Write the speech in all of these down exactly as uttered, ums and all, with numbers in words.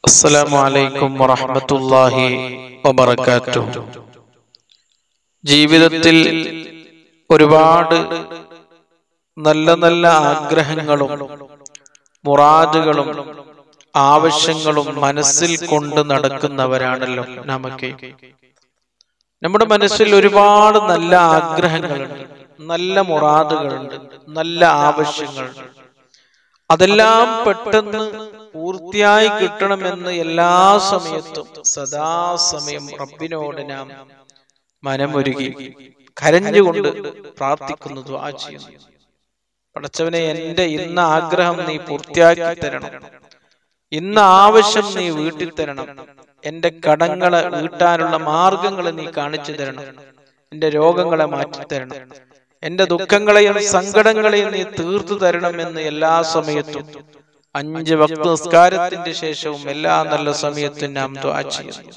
അസ്സലാമു അലൈക്കും വറഹ്മത്തുള്ളാഹി വബറകാതുഹു. ജീവിതത്തിൽ ഒരുപാട് നല്ല നല്ല ആഗ്രഹങ്ങളും മുറാദുകളും ആവശ്യങ്ങളും മനസ്സിൽ കൊണ്ട് നടക്കുന്നവരാണല്ലോ നമുക്ക്. നമ്മുടെ മനസ്സിൽ ഒരുപാട് നല്ല ആഗ്രഹങ്ങളുണ്ട്, നല്ല മുറാദുകളുണ്ട്, നല്ല ആവശ്യങ്ങളുണ്ട്. അതെല്ലാം പെട്ടെന്ന് പൂർത്തിയായി കിട്ടണമെന്ന് എല്ലാ സമയത്തും സദാസമയം റബ്ബിനോട് നാം മനമൊരുകി കരഞ്ഞുകൊണ്ട് പ്രാർത്ഥിക്കുന്നു, ദുആ ചെയ്യുന്നു. പടച്ചവനെ, എന്റെ ഇന്ന ആഗ്രഹം നീ പൂർത്തിയാക്കി തരണം, ഇന്ന ആവശ്യം നീ വീട്ടി തരണം, എന്റെ കടങ്ങളെ വീട്ടാനുള്ള മാർഗങ്ങളെ നീ കാണിച്ചു തരണം, എന്റെ രോഗങ്ങളെ മാറ്റിത്തരണം, എന്റെ ദുഃഖങ്ങളെയും സങ്കടങ്ങളെയും നീ തീർത്തു തരണമെന്ന് എല്ലാ സമയത്തും അഞ്ച് വക്ത് നിസ്കാരത്തിന്റെ ശേഷവും എല്ലാ നല്ല സമയത്തും നാം ദുആ ചെയ്യുന്നു.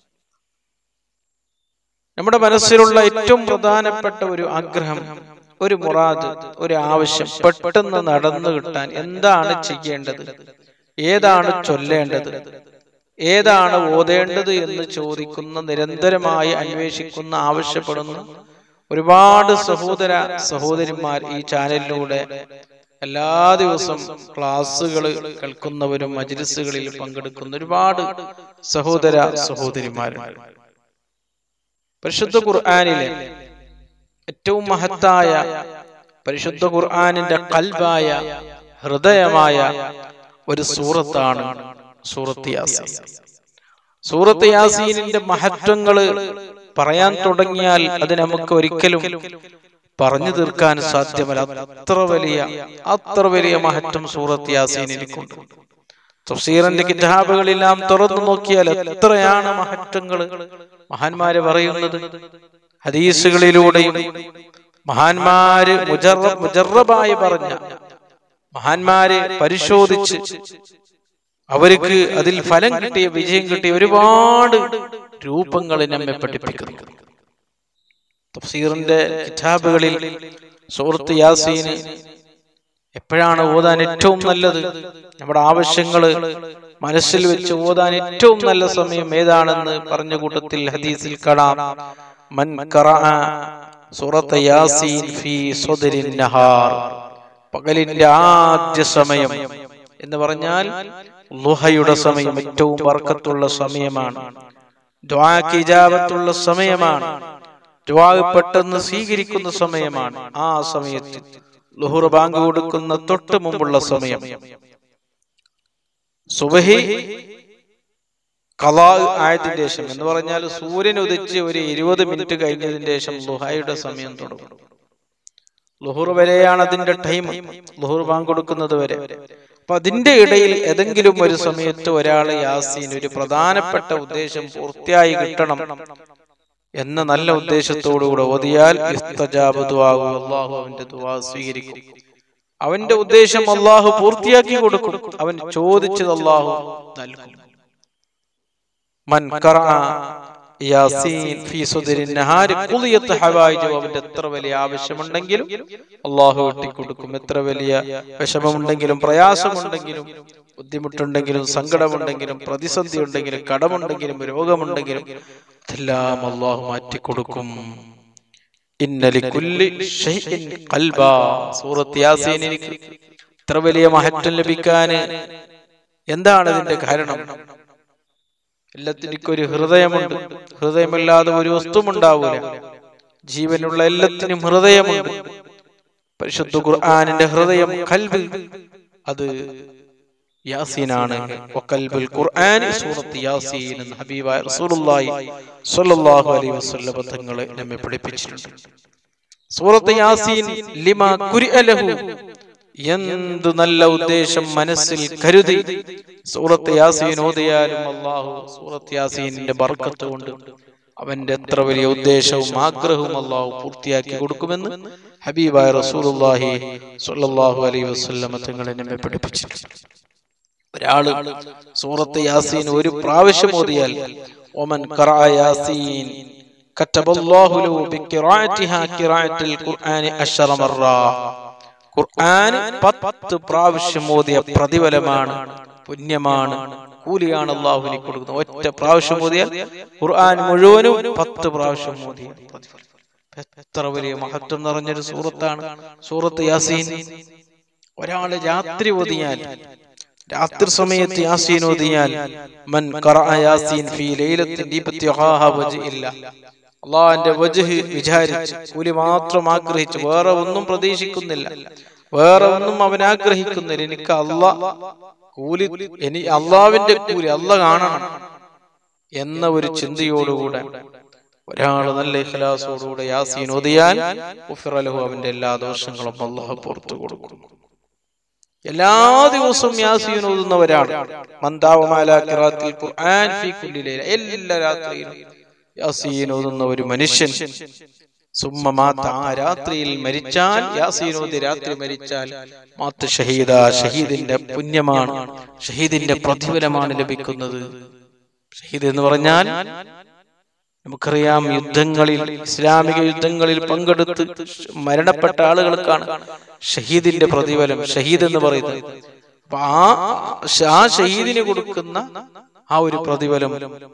നമ്മുടെ മനസ്സിലുള്ള ഏറ്റവും പ്രധാനപ്പെട്ട ഒരു ആഗ്രഹം, ഒരു മുറാദ്, ഒരു ആവശ്യം പെട്ടെന്ന് നടന്നു കിട്ടാൻ എന്താണ് ചെയ്യേണ്ടത്, ഏതാണ് ചൊല്ലേണ്ടത്, ഏതാണ് ഓതേണ്ടത് എന്ന് ചോദിക്കുന്ന, നിരന്തരമായി അന്വേഷിക്കുന്ന, ആവശ്യപ്പെടുന്ന ഒരുപാട് സഹോദര സഹോദരിമാർ ഈ ചാനലിലൂടെ എല്ലാ ദിവസവും ക്ലാസ്സുകൾ കേൾക്കുന്നവരും മജ്‌ലിസുകളിൽ പങ്കെടുക്കുന്ന ഒരുപാട് സഹോദര സഹോദരിമാരുണ്ട്. പരിശുദ്ധ ഖുർആനിലെ ഏറ്റവും മഹത്തായ പരിശുദ്ധ ഖുർആനിന്റെ ഖൽബായ ഹൃദയമായ ഒരു സൂറത്താണ് സൂറത്ത് യാസീൻ. സൂറത്ത് യാസീനിന്റെ മഹത്വങ്ങൾ പറയാൻ തുടങ്ങിയാൽ അത് നമുക്ക് ഒരിക്കലും പറഞ്ഞു തീർക്കാൻ സാധ്യമല്ല. അത്ര വലിയ അത്ര വലിയ മഹത്വം സൂറത്ത് യാസീനിനുണ്ട്. തഫ്സീറിന്റെ കിതാബുകളെല്ലാം തുറന്നു നോക്കിയാൽ എത്രയാണ് മഹത്വങ്ങൾ മഹാന്മാര് പറയുന്നത്. ഹദീസുകളിലൂടെയും മഹാന്മാര് മുജറബ് മുജറബായി പറഞ്ഞ, മഹാന്മാരെ പരിശോധിച്ച് അവർക്ക് അതിൽ ഫലം കിട്ടിയ, വിജയം കിട്ടിയ ഒരുപാട് രൂപങ്ങൾ നമ്മെ പഠിപ്പിക്കുന്നു. തഫ്സീറിന്റെ കിതാബുകളിൽ സൂറത്ത് യാസീൻ എപ്പോഴാണ് ഓതാൻ ഏറ്റവും നല്ലത്, നമ്മുടെ ആവശ്യങ്ങള് മനസ്സിൽ വെച്ച് ഓതാൻ ഏറ്റവും നല്ല സമയം ഏതാണെന്ന് പറഞ്ഞ കൂട്ടത്തിൽ ഹദീസിൽ കാണാം, മൻ ഖറഅ സൂറത്ത് യാസീൻ ഫീ സ്വദരിൻ നഹാർ, പകലിന്റെ ആദ്യ സമയം എന്ന് പറഞ്ഞാൽ ളുഹയുടെ സമയം ഏറ്റവും ബർക്കത്തുള്ള സമയമാണ്, ദുആക്ക് ഇജാബത്തുള്ള സമയമാണ്, ദുആ പെട്ടെന്ന് സ്വീകരിക്കുന്ന സമയമാണ്. ആ സമയത്ത് ളുഹർ ബാങ്ക് കൊടുക്കുന്ന തൊട്ട് മുമ്പുള്ള സമയം, സുബ്ഹി ഖളാ ആയതിന്റെ ശേഷം എന്ന് പറഞ്ഞാൽ സൂര്യൻ ഉദിച്ച് ഒരു ഇരുപത് മിനിറ്റ് കഴിഞ്ഞതിന് ശേഷം ളുഹയുടെ സമയം തുടങ്ങും. ളുഹർ വരെയാണ് അതിന്റെ ടൈം, ളുഹർ ബാങ്ക് കൊടുക്കുന്നത് വരെ. അപ്പൊ അതിന്റെ ഇടയിൽ ഏതെങ്കിലും ഒരു സമയത്ത് ഒരാൾ യാസീൻ, ഒരു പ്രധാനപ്പെട്ട ഉദ്ദേശം പൂർത്തിയായി കിട്ടണം എന്ന നല്ല ഉദ്ദേശത്തോടുകൂടെ ഓതിയാൽ ഇസ്തജാബ ദുആഉ, അല്ലാഹു അവന്റെ ദുആ സ്വീകരിക്കും. അവന്റെ ഉദ്ദേശം അല്ലാഹു പൂർത്തിയാക്കി കൊടുക്കും. അവൻ ചോദിച്ചത് അല്ലാഹു നൽകും. മൻ ഖറഅ യാസീൻ ഫീ സ്വദരിൻ നഹാർ ഖുളിയത്ത് ഹവായിജു, അവന്റെ എത്ര വലിയ ആവശ്യമുണ്ടെങ്കിലും അല്ലാഹു വെട്ടിക്കൊടുക്കും. എത്ര വലിയ വിഷമമുണ്ടെങ്കിലും പ്രയാസമുണ്ടെങ്കിലും ബുദ്ധിമുട്ടുണ്ടെങ്കിലും സങ്കടമുണ്ടെങ്കിലും പ്രതിസന്ധി ഉണ്ടെങ്കിലും കടമുണ്ടെങ്കിലും രോഗമുണ്ടെങ്കിലും എല്ലാം അല്ലാഹു മാറ്റിക്കൊടുക്കും. ഇന്ന ലികുല്ലി ഷൈഇൻ ഖൽബാ. സൂറത്ത് യാസീനിന് ഇത്ര വലിയ മഹത്വം ലഭിക്കാൻ എന്താണ് ഇതിന്റെ കാരണം? എല്ലാത്തിനും ഒരു ഹൃദയമുണ്ട്. ഹൃദയമില്ലാതെ ഒരു വസ്തുവും ഉണ്ടാവൂല. ജീവനുള്ള എല്ലാത്തിനും ഹൃദയമുണ്ട്. പരിശുദ്ധ ഖുർആനിന്റെ ഹൃദയം, ഖൽബ്, അത് യാസീനാണ്. വഖൽബുൽ ഖുർആനി സൂറത്ത് യാസീൻ എന്ന് ഹബീബായ റസൂലുള്ളാഹി സ്വല്ലല്ലാഹു അലൈഹി വസല്ലം തങ്ങളെ നമ്മെ പഠിപ്പിച്ചിട്ടുണ്ട്. സൂറത്ത് യാസീൻ ലിമാ ഖുരിഅ ലഹു, എന്ത് നല്ല ഉദ്ദേശം മനസ്സിൽ കരുതി സൂറത്ത് യാസീൻ ഓതിയാലും അല്ലാഹു സൂറത്ത് യാസീനിന്റെ ബർക്കത്ത് കൊണ്ട് അവന്റെ എത്ര വലിയ ഉദ്ദേശവും ആഗ്രഹവും അല്ലാഹു പൂർത്തിയാക്കി കൊടുക്കുമെന്ന് ഹബീബായ റസൂലുള്ളാഹി സ്വല്ലല്ലാഹു അലൈഹി വസല്ലം തങ്ങളെ നമ്മെ പഠിപ്പിച്ചിട്ടുണ്ട്. ഒരാള് സൂറത്ത് യാസീൻ ഒരു പ്രാവശ്യം ഓതിയാൽ, ഒമൻ ഖറഅ യാസീൻ കതബല്ലാഹു ലഹു ബിഖിറാഅതിഹാ ഖിറാഅത്തുൽ ഖുർആനി അശ്റ മറ, ഖുർആൻ പത്ത് പ്രാവശ്യം ഓതിയ പ്രതിഫലമാണ്, പുണ്യമാണ്, കൂലിയാണ് അള്ളാഹുവിന് കൊടുക്കുന്നത്. ഒറ്റ പ്രാവശ്യം ഓതിയാൽ ഖുർആൻ മുഴുവനും പത്ത് പ്രാവശ്യം ഓതിയാൽ പ്രതിഫലം. എത്ര വലിയ മഹത്വം നിറഞ്ഞൊരു സൂറത്താണ് സൂറത്ത് യാസീൻ. ഒരാള് രാത്രി ഓതിയാൽ, രാത്രി സമയത്ത് യാസീൻ ഓതിയാൽ, മൻ ഖറഅ യാസീൻ ഫീ ലൈലത്തിൻ ഇബ്തിഗാഅ വജ്ഹില്ല, അള്ളാഹുവിന്റെ വജ്ഹ് വിചാരിച്ച്, കൂലി മാത്രം ആഗ്രഹിച്ച്, വേറെ ഒന്നും പ്രതീക്ഷിക്കുന്നില്ല, വേറെ ഒന്നും അവൻ ആഗ്രഹിക്കുന്നില്ല, എനിക്ക് അള്ളാഹ് കൂലി, ഇനി അള്ളാഹുവിന്റെ കൂലി അള്ളാഹ് കാണണം എന്ന ഒരു ചിന്തയോടുകൂടെ ഒരാള് നല്ല ഇഖ്ലാസോടുകൂടെ യാസീൻ ഓതിയാൽ ഗുഫിറ ലഹു, അവന്റെ എല്ലാ ദോഷങ്ങളും അള്ളാഹു പുറത്തു കൊടുക്കും. എല്ലാ ദിവസവും യാസീൻ ഓതുന്നവരാണ് എല്ലാ രാത്രിയിലും യാസീൻ ഓതുന്ന ഒരു മനുഷ്യൻ സുമ്മമാത്ത, ആ രാത്രിയിൽ മരിച്ചാൽ, യാസീൻ ഓതി രാത്രി മരിച്ചാൽ മാത്ത ഷഹീദ, ഷഹീദിന്റെ പുണ്യമാണ്, ഷഹീദിന്റെ പ്രതിഫലമാണ് ലഭിക്കുന്നത്. ഷഹീദ് എന്ന് പറഞ്ഞാൽ നമുക്കറിയാം, യുദ്ധങ്ങളിൽ, ഇസ്ലാമിക യുദ്ധങ്ങളിൽ പങ്കെടുത്ത് മരണപ്പെട്ട ആളുകൾക്കാണ് ഷഹീദിന്റെ പ്രതിഫലം ഷഹീദ് എന്ന് പറയുന്നത്. അപ്പൊ ആ ആ ഷഹീദിന് കൊടുക്കുന്ന ആ ഒരു പ്രതിഫലം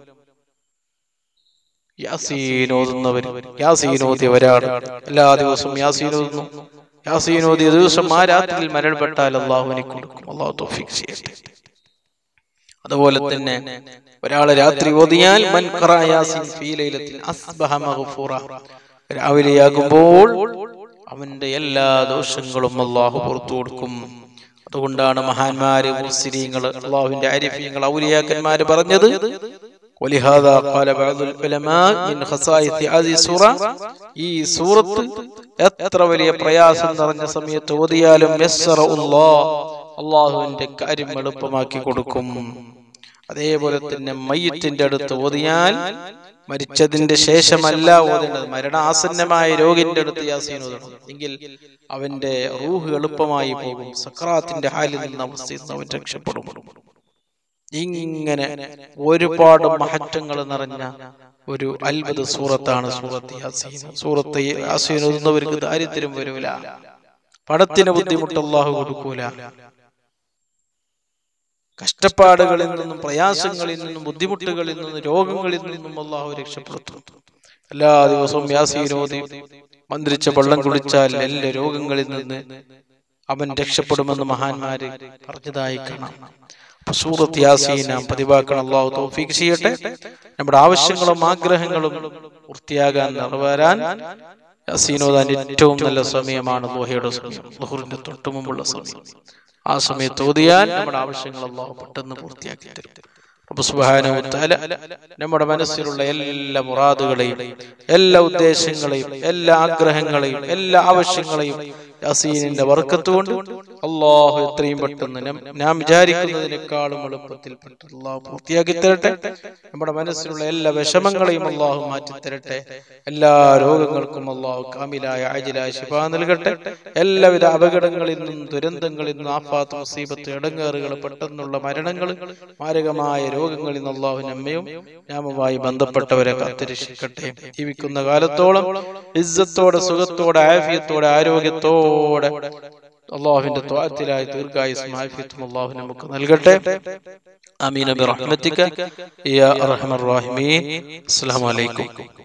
യാസീൻ ഓതുന്നവർ, യാസീൻ ഓതിയവരാണ്. എല്ലാ ദിവസവും യാസീൻ ഓതുന്നു. യാസീൻ ഓതിയ ദിവസം ആ രാത്രിയിൽ മരണപ്പെട്ടാൽ അള്ളാഹുവിനെ കൊടുക്കും. അള്ളാഹു തൗഫീഖ് ചെയ്യട്ടെ. അതുപോലെ തന്നെ ഒരാള് രാത്രി ഓതിയാൽ മൻ ഖറഅ യാസീൻ ഫീ ലൈലത്തിൻ അസ്ബഹ മഗ്ഫൂറ, രാവിലെയാകുമ്പോൾ അവന്റെ എല്ലാ ദോഷങ്ങളും അള്ളാഹു പുറത്തു കൊടുക്കും. അതുകൊണ്ടാണ് മഹാന്മാര്, മുസ്ലിങ്ങൾ, അള്ളാഹുവിന്റെ ആരിഫീങ്ങൾ, ഔലിയാക്കന്മാര് പറഞ്ഞത്, വലിഹാദാ ഖാല ബഅദുൽ ഉലമാ മിൻ ഖസായിസ് ഹാദിഹി സൂറ, ഈ സൂറത്ത് എത്ര വലിയ പ്രയാസം നിറഞ്ഞ സമയത്ത് ഓതിയാലും യസ്സറഉല്ലാഹ്, അള്ളാഹുവിന്റെ കാര്യം എളുപ്പമാക്കി കൊടുക്കും. അതേപോലെ തന്നെ മയ്യിത്തിന്റെ അടുത്ത് ഓതിയാൽ, മരിച്ചതിന്റെ ശേഷമല്ല ഓതേണ്ടത്, മരണാസന്നമായ രോഗിന്റെ അടുത്ത് യാസീൻ ഓതണം, എങ്കിൽ അവന്റെ റൂഹ് എളുപ്പമായി പോകും, സക്രാത്തിന്റെ ഹാലിൽ നിന്ന് അവസ്ഥയിൽ നിന്ന് അവൻ രക്ഷപ്പെടും. ഇങ്ങനെ ഒരുപാട് മഹത്വങ്ങൾ നിറഞ്ഞ ഒരു അത്ഭുത സൂറത്താണ് സൂറത്ത് യാസീൻ. സൂറത്ത് യാസീൻ ഓതുന്നവർക്ക് ദാരിദ്ര്യം വരൂല, പണത്തിന് ബുദ്ധിമുട്ട് അല്ലാഹു കൊടുക്കൂല, കഷ്ടപ്പാടുകളിൽ നിന്നും, പ്രയാസങ്ങളിൽ നിന്നും, ബുദ്ധിമുട്ടുകളിൽ നിന്നും, രോഗങ്ങളിൽ നിന്നും അല്ലാഹു രക്ഷപ്പെടുത്തും. എല്ലാ ദിവസവും യാസീൻ ഓതി മന്ത്രിച്ച വെള്ളം കുടിച്ചാൽ എല്ലാ രോഗങ്ങളിൽ നിന്ന് അവൻ രക്ഷപ്പെടുമെന്ന് മഹാന്മാര് പറഞ്ഞതായി കാണാം. സൂറത്ത് യാസീൻ നാം പതിവാക്കണം. അല്ലാഹു തൗഫീഖ് ചെയ്യട്ടെ. നമ്മുടെ ആവശ്യങ്ങളും ആഗ്രഹങ്ങളും പൂർത്തിയാകാൻ, നിറവേറാൻ യാസീൻ ഓതാൻ ഏറ്റവും നല്ല സമയമാണ് ദുഹയുടെ സമയം, ദുഹറിന്റെ തൊട്ടു മുമ്പുള്ള സമയം. ആ സമയത്ത് ഓതിയാൽ നമ്മുടെ ആവശ്യങ്ങൾ അല്ലാഹു പെട്ടെന്ന് പൂർത്തിയാക്കി തരും. റബ്ബ് സുബ്ഹാനഹു വ തആല നമ്മുടെ മനസ്സിലുള്ള എല്ലാ മുറാദുകളെയും, എല്ലാ ഉദ്ദേശങ്ങളെയും, എല്ലാ ആഗ്രഹങ്ങളെയും, എല്ലാ ആവശ്യങ്ങളെയും യാസീനിന്റെ ബർക്കത്ത് കൊണ്ട് അല്ലാഹു എത്രയും പെട്ടെന്ന് നാം വിചാരിക്കുന്നതിനേക്കാളും എളുപ്പത്തിൽ പെട്ടെന്ന് അല്ലാഹു പൂർത്തിയാക്കി തരട്ടെ. നമ്മുടെ മനസ്സിലുള്ള എല്ലാ വിഷമങ്ങളെയും അല്ലാഹു മാറ്റി തരട്ടെ. എല്ലാ രോഗങ്ങൾക്കും അല്ലാഹു കാമിലായ ആജിലായ ശിഫ നൽകട്ടെ. എല്ലാവിധ അപകടങ്ങളിൽ നിന്നും, ദുരന്തങ്ങളിൽ നിന്നും, ആഫാത്ത്, മുസീബത്ത്, ഇടങ്ങേറുകൾ, പെട്ടെന്നുള്ള മരണങ്ങൾ, മാരകമായ രോഗങ്ങളിൽ നിന്ന് അല്ലാഹു നമ്മയും നാമുമായി ബന്ധപ്പെട്ടവരെ കാത്തുരക്ഷിക്കട്ടെ. ജീവിക്കുന്ന കാലത്തോളം ഇസ്സത്തോടെ, സുഖത്തോടെ, ആഫിയത്തോടെ, ആരോഗ്യത്തോടെ അല്ലാഹുവിന്റെ ത്വഅത്തിലായി ദീർഘായുസ്സും ആഫിയത്തും അല്ലാഹു നമുക്ക് നൽകട്ടെ. ആമീൻ ബിറഹ്മതിക യാ അർഹമർ റഹീമീൻ. അസ്സലാമു അലൈക്കും.